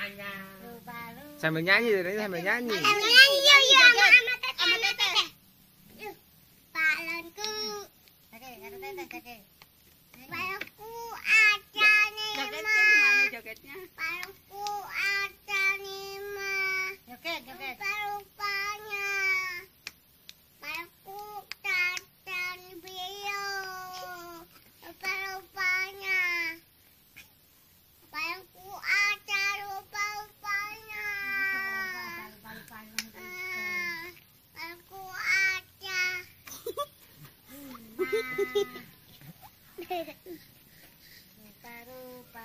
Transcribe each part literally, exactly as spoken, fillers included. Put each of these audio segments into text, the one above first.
Sambil nyanyi dari sambil nyanyi. Sambil nyanyi yuk yuk sama sama teteh sama teteh. Yuk. Balonku. Oke, kata teteh oke. Balonku ada lima. Jogetnya. Balonku ada lima. Joget joget. Rupanya. Balonku dan bio. Rupa-rupanya. Balonku ada rupa-rupanya. Balonku ada. Rupa-rupa.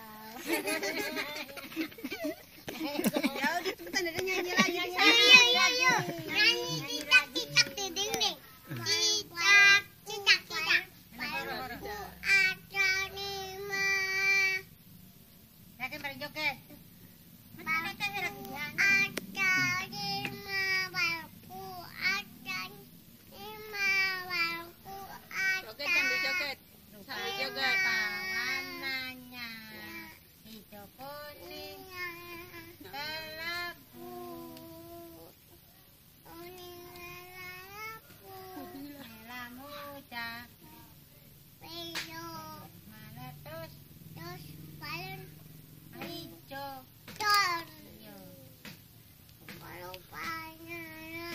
Ya udah cepetan udah nyanyi lagi. Yuk yuk yuk yuk. Nyanyi cicak cicak di dinding. Cicak cicak cicak. Balonku ada lima. Lagi berjoget. Balonku ada lima. Balonku ada lima. Balonku ada. Joget sambil joget. Sambil joget. Warnanya hijau kuning kelabu kuning kelabu merah muda hijau meletus terus balon hijau don rupanya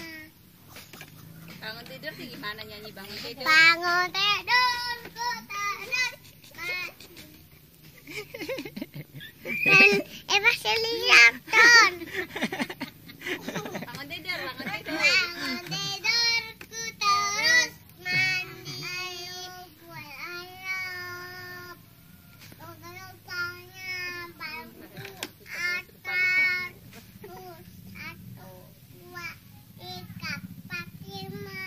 Bangun tidur sih gimana nyanyi bangun tidur? bangun tidur ku tidur dan Eva Seliakton Bangun tidur, bangun tidur. bangun tidurku terus mandi ayo buat ayam rupanya balonku atas terus satu dua tiga empat lima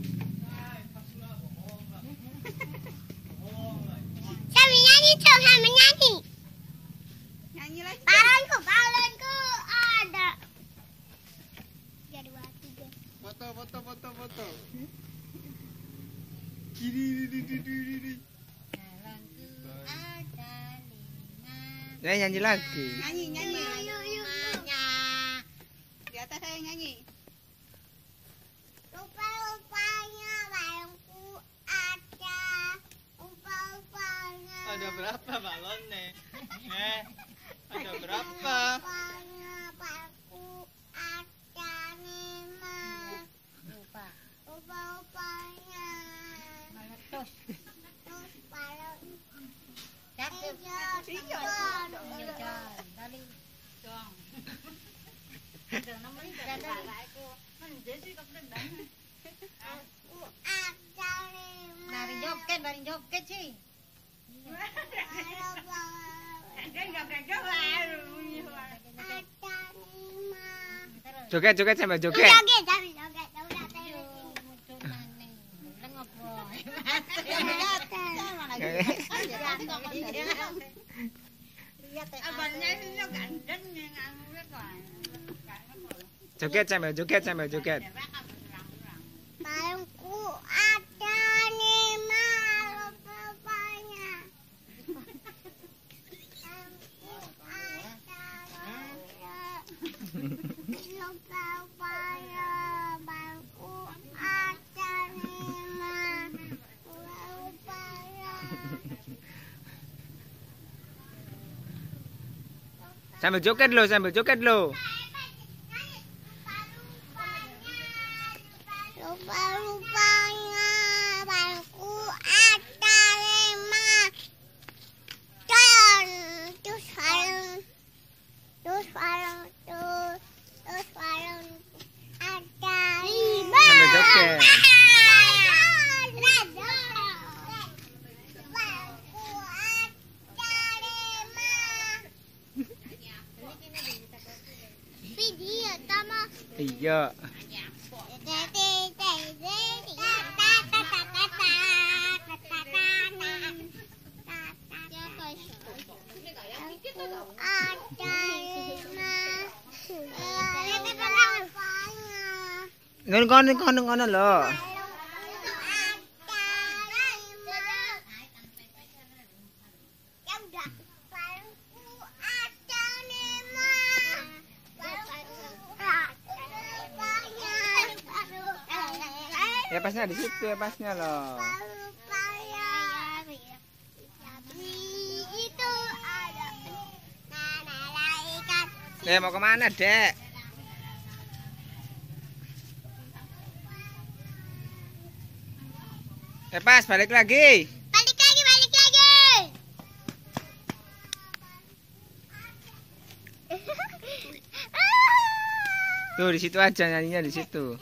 sambil nyanyi dong sambil nyanyi Nyanyi lagi. balonku balonku ada tiga dua tiga Foto foto foto foto. Ini ini ini ini. balonku ada lima Ya nyanyi lagi. Nyanyi, nyanyi. yuk yuk Semuanya. Di atas saya nyanyi. rupa-rupanya balonku ada rupa-rupanya Ada berapa balonnya? Eh, ada berapa? rupanya balonku ada lima Lupa. rupa-rupanya Meletus. terus balon Cakep. hijau Iya. don Tali. Dong. Ada namanya ada aku. Mende sih kepedan. aku ada lima Bari joget, bari joget sih. Dia enggak beragam ada lima Joget joget sambil joget. joget joget joget udah teh Abangnya itu gandeng yang anu kok. Joget sambil joget sambil joget. balonku ada lima rupa-rupanya balonku ada lima rupa-rupanya balonku ada lima rupa-rupanya Sambil joget lo, sambil joget lo. Rupa-rupanya balonku ada lima dan terus balon terus balon terus terus balon ada lima Sambil joget. balonku ada lima video tama Iya. Ngono ngono ngono ngono lho. Ya pasnya di situ ya pasnya loh. Itu ada malaikat. Eh mau kemana dek? Eh pas balik lagi. Balik lagi, balik lagi. Tuh di situ aja nyanyinya di situ.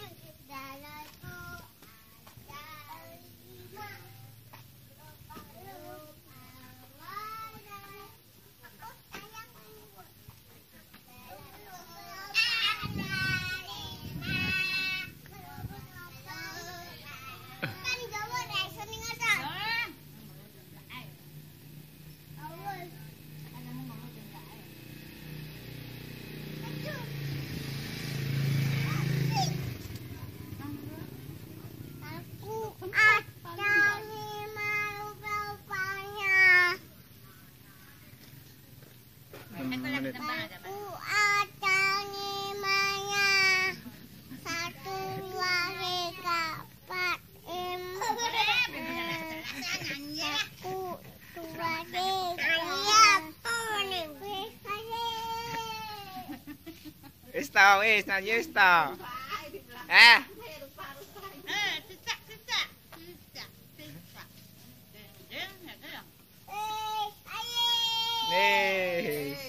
Aku ada limanya. Satu, dua, tiga, empat, lima. Satu, dua, tiga. Wis tau wis nyanyi wis tau. Eh, Eh, cicak, cicak. Cicak, cicak. Deng, deng, deng. Eh, ayo. nih.